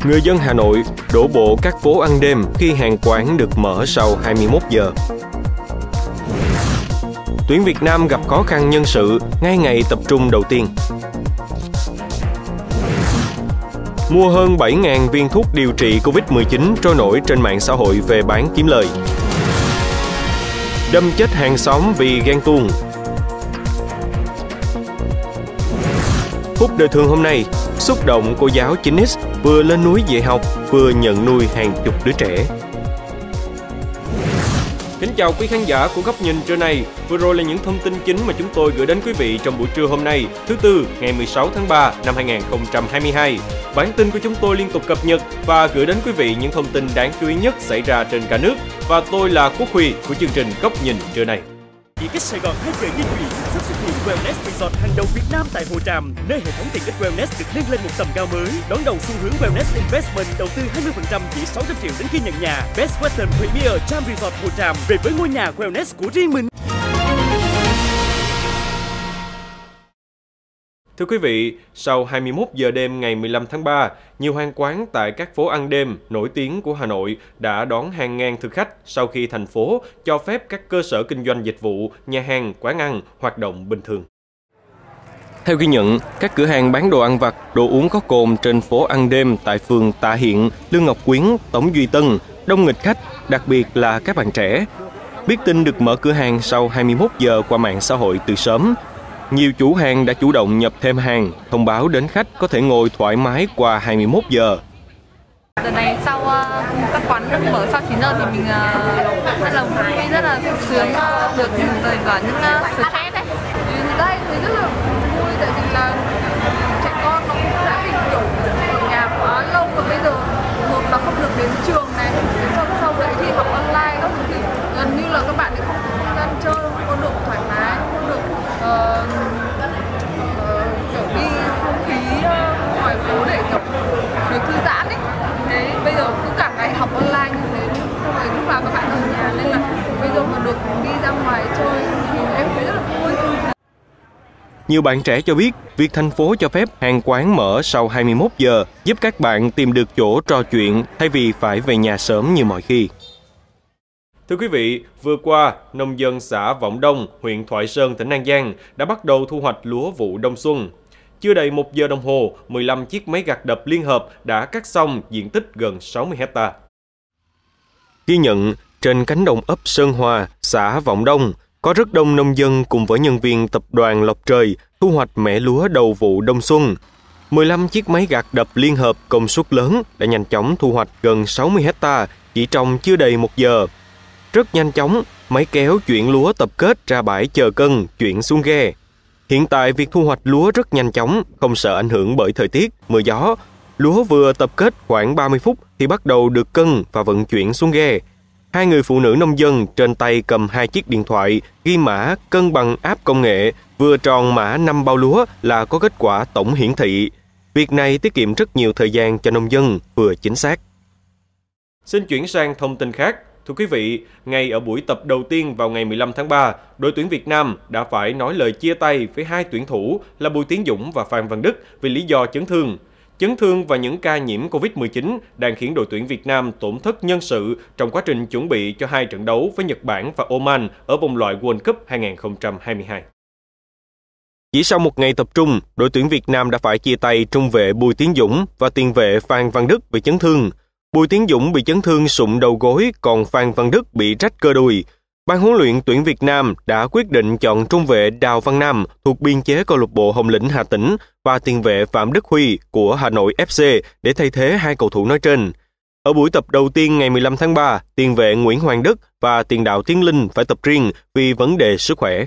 Người dân Hà Nội đổ bộ các phố ăn đêm khi hàng quán được mở sau 21 giờ. Tuyển Việt Nam gặp khó khăn nhân sự ngay ngày tập trung đầu tiên. Mua hơn 7.000 viên thuốc điều trị Covid-19 trôi nổi trên mạng xã hội về bán kiếm lời. Đâm chết hàng xóm vì ghen tuông. Phút đời thường hôm nay, xúc động cô giáo 9X vừa lên núi dạy học, vừa nhận nuôi hàng chục đứa trẻ. Kính chào quý khán giả của Góc Nhìn trưa nay. Vừa rồi là những thông tin chính mà chúng tôi gửi đến quý vị trong buổi trưa hôm nay, thứ Tư, ngày 16 tháng 3 năm 2022. Bản tin của chúng tôi liên tục cập nhật và gửi đến quý vị những thông tin đáng chú ý nhất xảy ra trên cả nước. Và tôi là Quốc Huy của chương trình Góc Nhìn trưa nay. Di tích Sài Gòn 2 giờ di chuyển sắp xuất hiện Wellness Resort hàng đầu Việt Nam tại Hồ Tràm, nơi hệ thống tiện ích Wellness được nâng lên một tầm cao mới. Đón đầu xu hướng Wellness Investment đầu tư 20% chỉ 600 triệu đến khi nhận nhà. Best Western Premier Tram Resort Hồ Tràm về với ngôi nhà Wellness của riêng mình. Thưa quý vị, sau 21 giờ đêm ngày 15 tháng 3, nhiều hàng quán tại các phố ăn đêm nổi tiếng của Hà Nội đã đón hàng ngàn thực khách sau khi thành phố cho phép các cơ sở kinh doanh dịch vụ, nhà hàng, quán ăn hoạt động bình thường. Theo ghi nhận, các cửa hàng bán đồ ăn vặt, đồ uống có cồn trên phố ăn đêm tại phường Tạ Hiện, Lương Ngọc Quyến, Tống Duy Tân đông nghịch khách, đặc biệt là các bạn trẻ. Biết tin được mở cửa hàng sau 21 giờ qua mạng xã hội từ sớm, nhiều chủ hàng đã chủ động nhập thêm hàng, thông báo đến khách có thể ngồi thoải mái qua 21 giờ. Đợt này sau các quán được mở sau 9 giờ thì mình rất là sướng được rời bỏ những stress đấy. Đây thì rất là vui tại vì là trẻ con nó cũng đã bị kiểu ở nhà quá lâu và bây giờ một là không được đến trường này, sau đấy thì học online các thứ thì gần như là các bạn ấy không ăn chơi, không có được thoải mái, không được kiểu đi không khí ngoài phố để kiểu được thư giãn ấy. Thế bây giờ cứ cả ngày học online như thế, xong rồi lúc nào các bạn ở nhà nên là bây giờ mà được đi ra ngoài chơi thì em thấy rất là vui. Nhiều bạn trẻ cho biết, việc thành phố cho phép hàng quán mở sau 21 giờ giúp các bạn tìm được chỗ trò chuyện thay vì phải về nhà sớm như mọi khi. Thưa quý vị, vừa qua, nông dân xã Vọng Đông, huyện Thoại Sơn, tỉnh An Giang đã bắt đầu thu hoạch lúa vụ đông xuân. Chưa đầy 1 giờ đồng hồ, 15 chiếc máy gặt đập liên hợp đã cắt xong diện tích gần 60 hectare. Ghi nhận, trên cánh đồng ấp Sơn Hòa, xã Vọng Đông, có rất đông nông dân cùng với nhân viên tập đoàn Lộc Trời thu hoạch mẻ lúa đầu vụ đông xuân. 15 chiếc máy gặt đập liên hợp công suất lớn đã nhanh chóng thu hoạch gần 60 hectare chỉ trong chưa đầy 1 giờ. Rất nhanh chóng, máy kéo chuyển lúa tập kết ra bãi chờ cân, chuyển xuống ghe. Hiện tại việc thu hoạch lúa rất nhanh chóng, không sợ ảnh hưởng bởi thời tiết, mưa gió. Lúa vừa tập kết khoảng 30 phút thì bắt đầu được cân và vận chuyển xuống ghe. Hai người phụ nữ nông dân trên tay cầm 2 chiếc điện thoại, ghi mã cân bằng app công nghệ, vừa tròn mã 5 bao lúa là có kết quả tổng hiển thị. Việc này tiết kiệm rất nhiều thời gian cho nông dân, vừa chính xác. Xin chuyển sang thông tin khác. Thưa quý vị, ngay ở buổi tập đầu tiên vào ngày 15 tháng 3, đội tuyển Việt Nam đã phải nói lời chia tay với hai tuyển thủ là Bùi Tiến Dũng và Phan Văn Đức vì lý do chấn thương. Chấn thương và những ca nhiễm Covid-19 đang khiến đội tuyển Việt Nam tổn thất nhân sự trong quá trình chuẩn bị cho 2 trận đấu với Nhật Bản và Oman ở vòng loại World Cup 2022. Chỉ sau một ngày tập trung, đội tuyển Việt Nam đã phải chia tay trung vệ Bùi Tiến Dũng và tiền vệ Phan Văn Đức vì chấn thương. Bùi Tiến Dũng bị chấn thương sụn đầu gối, còn Phan Văn Đức bị rách cơ đùi. Ban huấn luyện tuyển Việt Nam đã quyết định chọn trung vệ Đào Văn Nam thuộc biên chế câu lạc bộ Hồng Lĩnh Hà Tĩnh và tiền vệ Phạm Đức Huy của Hà Nội FC để thay thế hai cầu thủ nói trên. Ở buổi tập đầu tiên ngày 15 tháng 3, tiền vệ Nguyễn Hoàng Đức và tiền đạo Tiến Linh phải tập riêng vì vấn đề sức khỏe.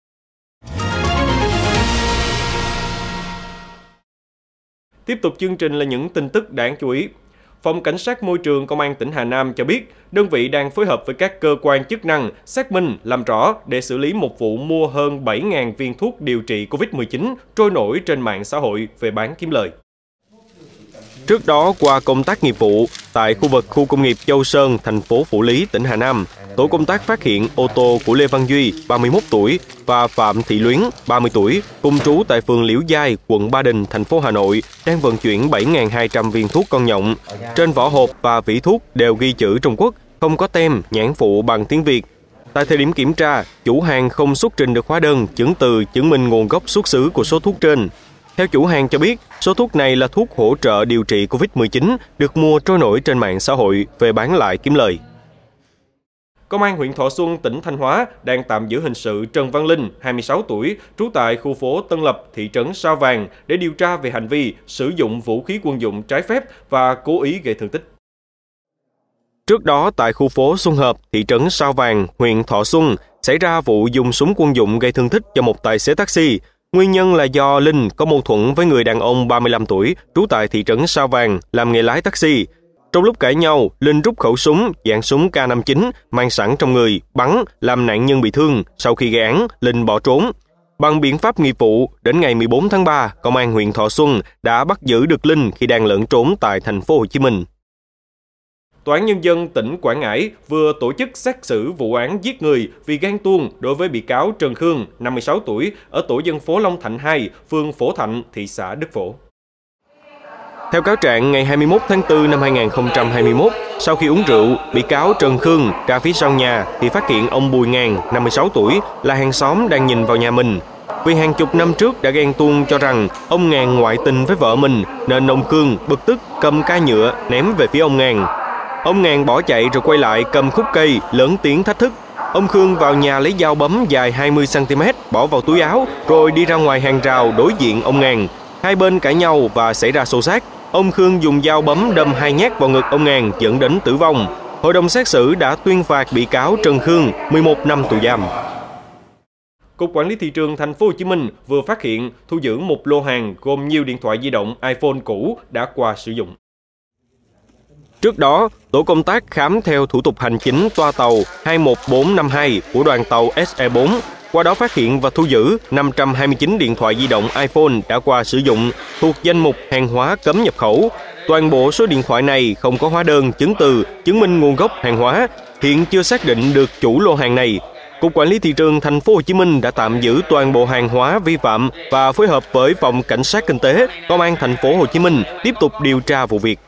Tiếp tục chương trình là những tin tức đáng chú ý. Phòng Cảnh sát Môi trường Công an tỉnh Hà Nam cho biết, đơn vị đang phối hợp với các cơ quan chức năng xác minh, làm rõ để xử lý một vụ mua hơn 7.000 viên thuốc điều trị Covid-19 trôi nổi trên mạng xã hội về bán kiếm lời. Trước đó, qua công tác nghiệp vụ, tại khu vực khu công nghiệp Châu Sơn, thành phố Phủ Lý, tỉnh Hà Nam, tổ công tác phát hiện ô tô của Lê Văn Duy, 31 tuổi, và Phạm Thị Luyến, 30 tuổi, cùng trú tại phường Liễu Giai, quận Ba Đình, thành phố Hà Nội, đang vận chuyển 7.200 viên thuốc con nhộng. Trên vỏ hộp và vỉ thuốc đều ghi chữ Trung Quốc, không có tem, nhãn phụ bằng tiếng Việt. Tại thời điểm kiểm tra, chủ hàng không xuất trình được hóa đơn, chứng từ chứng minh nguồn gốc xuất xứ của số thuốc trên. Theo chủ hàng cho biết, số thuốc này là thuốc hỗ trợ điều trị COVID-19, được mua trôi nổi trên mạng xã hội về bán lại kiếm lời. Công an huyện Thọ Xuân, tỉnh Thanh Hóa đang tạm giữ hình sự Trần Văn Linh, 26 tuổi, trú tại khu phố Tân Lập, thị trấn Sao Vàng để điều tra về hành vi sử dụng vũ khí quân dụng trái phép và cố ý gây thương tích. Trước đó, tại khu phố Xuân Hợp, thị trấn Sao Vàng, huyện Thọ Xuân, xảy ra vụ dùng súng quân dụng gây thương tích cho một tài xế taxi. Nguyên nhân là do Linh có mâu thuẫn với người đàn ông 35 tuổi, trú tại thị trấn Sao Vàng, làm nghề lái taxi. Trong lúc cãi nhau, Linh rút khẩu súng dạng súng K59 mang sẵn trong người, bắn, làm nạn nhân bị thương. Sau khi gây án, Linh bỏ trốn. Bằng biện pháp nghiệp vụ, đến ngày 14 tháng 3, Công an huyện Thọ Xuân đã bắt giữ được Linh khi đang lẫn trốn tại thành phố Hồ Chí Minh. Tòa án Nhân dân tỉnh Quảng Ngãi vừa tổ chức xét xử vụ án giết người vì ghen tuông đối với bị cáo Trần Khương, 56 tuổi, ở tổ dân phố Long Thạnh 2, phường Phổ Thạnh, thị xã Đức Phổ. Theo cáo trạng, ngày 21 tháng 4 năm 2021, sau khi uống rượu, bị cáo Trần Khương ra phía sau nhà thì phát hiện ông Bùi Ngàn, 56 tuổi, là hàng xóm đang nhìn vào nhà mình. Vì hàng chục năm trước đã ghen tuông cho rằng ông Ngàn ngoại tình với vợ mình, nên ông Khương bực tức cầm ca nhựa ném về phía ông Ngàn. Ông Ngàn bỏ chạy rồi quay lại cầm khúc cây, lớn tiếng thách thức. Ông Khương vào nhà lấy dao bấm dài 20cm, bỏ vào túi áo, rồi đi ra ngoài hàng rào đối diện ông Ngàn. Hai bên cãi nhau và xảy ra xô xát. Ông Khương dùng dao bấm đâm 2 nhát vào ngực ông Ngàn dẫn đến tử vong. Hội đồng xét xử đã tuyên phạt bị cáo Trần Khương 11 năm tù giam. Cục Quản lý Thị trường Thành phố Hồ Chí Minh vừa phát hiện thu giữ một lô hàng gồm nhiều điện thoại di động iPhone cũ đã qua sử dụng. Trước đó, tổ công tác khám theo thủ tục hành chính toa tàu 21452 của đoàn tàu SE4, qua đó phát hiện và thu giữ 529 điện thoại di động iPhone đã qua sử dụng thuộc danh mục hàng hóa cấm nhập khẩu. Toàn bộ số điện thoại này không có hóa đơn, chứng từ, chứng minh nguồn gốc hàng hóa, hiện chưa xác định được chủ lô hàng này. Cục Quản lý Thị trường Thành phố Hồ Chí Minh đã tạm giữ toàn bộ hàng hóa vi phạm và phối hợp với Phòng Cảnh sát Kinh tế, Công an Thành phố Hồ Chí Minh tiếp tục điều tra vụ việc.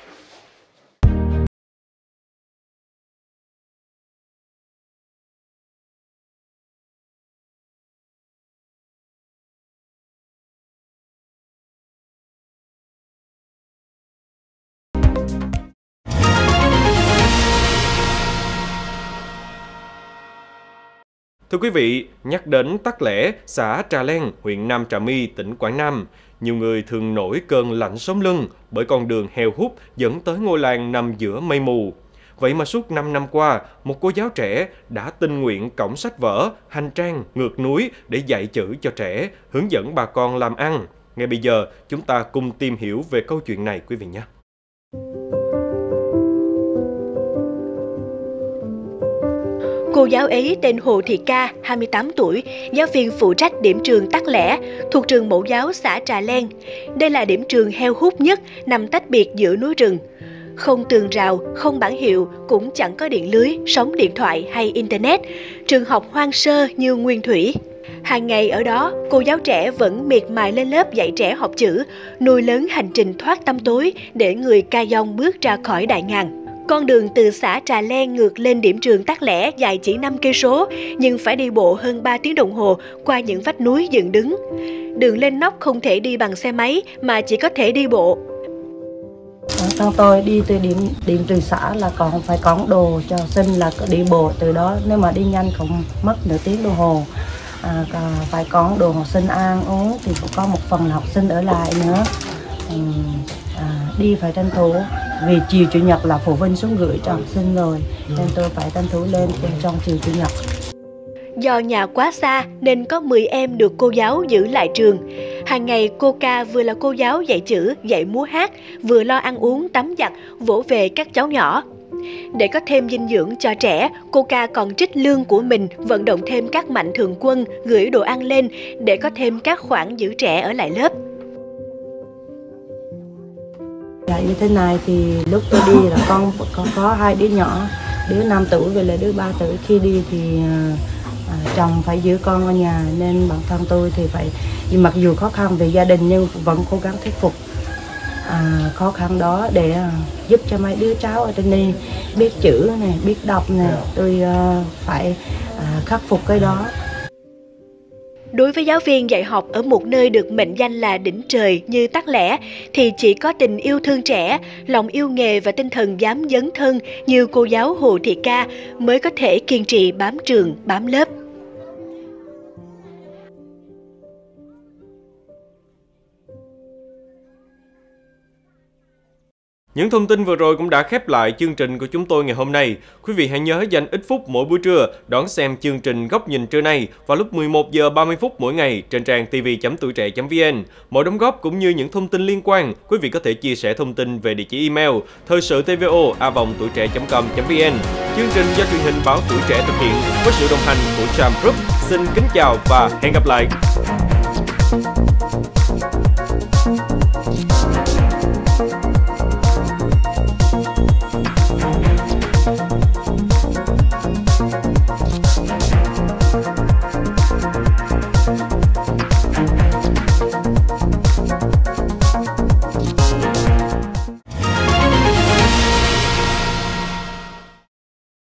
Thưa quý vị, nhắc đến Tắc Lẻ, xã Trà Len, huyện Nam Trà My, tỉnh Quảng Nam, nhiều người thường nổi cơn lạnh sống lưng bởi con đường heo hút dẫn tới ngôi làng nằm giữa mây mù. Vậy mà suốt 5 năm qua, một cô giáo trẻ đã tình nguyện cõng sách vở, hành trang, ngược núi để dạy chữ cho trẻ, hướng dẫn bà con làm ăn. Ngay bây giờ, chúng ta cùng tìm hiểu về câu chuyện này quý vị nhé. Cô giáo ấy tên Hồ Thị Ca, 28 tuổi, giáo viên phụ trách điểm trường Tắc Lẻ, thuộc trường mẫu giáo xã Trà Len. Đây là điểm trường heo hút nhất, nằm tách biệt giữa núi rừng. Không tường rào, không bảng hiệu, cũng chẳng có điện lưới, sóng điện thoại hay Internet. Trường học hoang sơ như nguyên thủy. Hàng ngày ở đó, cô giáo trẻ vẫn miệt mài lên lớp dạy trẻ học chữ, nuôi lớn hành trình thoát tăm tối để người Ca Dông bước ra khỏi đại ngàn. Con đường từ xã Trà Len ngược lên điểm trường Tắc Lẻ dài chỉ 5 cây số, nhưng phải đi bộ hơn 3 tiếng đồng hồ qua những vách núi dựng đứng. Đường lên nóc không thể đi bằng xe máy mà chỉ có thể đi bộ. Con tôi đi từ điểm trường xã là còn phải cõng đồ cho sinh là đi bộ từ đó, nếu mà đi nhanh không mất nửa tiếng đồng hồ. Phải cõng đồ học sinh ăn uống thì cũng có một phần là học sinh ở lại nữa. Đi phải tranh thủ vì chiều chủ nhật là phụ huynh xuống gửi cho học sinh rồi, nên tôi phải tranh thủ lên trong chiều chủ nhật. Do nhà quá xa nên có 10 em được cô giáo giữ lại trường. Hàng ngày cô Ca vừa là cô giáo dạy chữ, dạy múa hát, vừa lo ăn uống, tắm giặt, vỗ về các cháu nhỏ. Để có thêm dinh dưỡng cho trẻ, cô Ca còn trích lương của mình vận động thêm các mạnh thường quân gửi đồ ăn lên để có thêm các khoản giữ trẻ ở lại lớp. Như thế này thì lúc tôi đi là con có 2 đứa nhỏ đứa 5 tuổi về lại đứa 3 tuổi. Khi đi thì chồng phải giữ con ở nhà, nên bản thân tôi thì phải, mặc dù khó khăn về gia đình nhưng vẫn cố gắng khắc phục khó khăn đó để giúp cho mấy đứa cháu ở trên đây biết chữ này, biết đọc này. Tôi phải khắc phục cái đó. Đối với giáo viên dạy học ở một nơi được mệnh danh là đỉnh trời như Tắc Lẻ thì chỉ có tình yêu thương trẻ, lòng yêu nghề và tinh thần dám dấn thân như cô giáo Hồ Thị Ca mới có thể kiên trì bám trường, bám lớp. Những thông tin vừa rồi cũng đã khép lại chương trình của chúng tôi ngày hôm nay. Quý vị hãy nhớ dành ít phút mỗi buổi trưa đón xem chương trình Góc nhìn trưa nay vào lúc 11 giờ 30 phút mỗi ngày trên trang tv.tuổi.trẻ.vn. Mọi đóng góp cũng như những thông tin liên quan, quý vị có thể chia sẻ thông tin về địa chỉ email thời sự tvo@tuổi.trẻ.com.vn. Chương trình do truyền hình báo Tuổi Trẻ thực hiện với sự đồng hành của Tram Group. Xin kính chào và hẹn gặp lại.